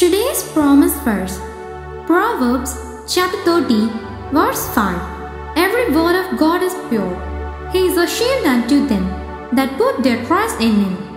Today's promise verse, Proverbs chapter 30, verse 5. Every word of God is pure. He is a shield unto them that put their trust in Him.